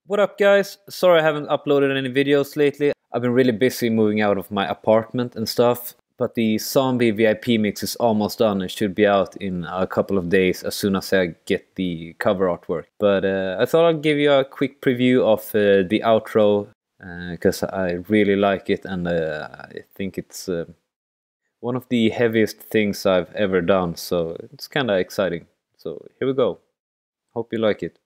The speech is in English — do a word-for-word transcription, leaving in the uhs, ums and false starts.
What up guys? Sorry I haven't uploaded any videos lately. I've been really busy moving out of my apartment and stuff. But the Zombie V I P mix is almost done and should be out in a couple of days as soon as I get the cover artwork. But uh, I thought I'd give you a quick preview of uh, the outro because uh, I really like it, and uh, I think it's uh, one of the heaviest things I've ever done, so it's kinda exciting. So here we go. Hope you like it.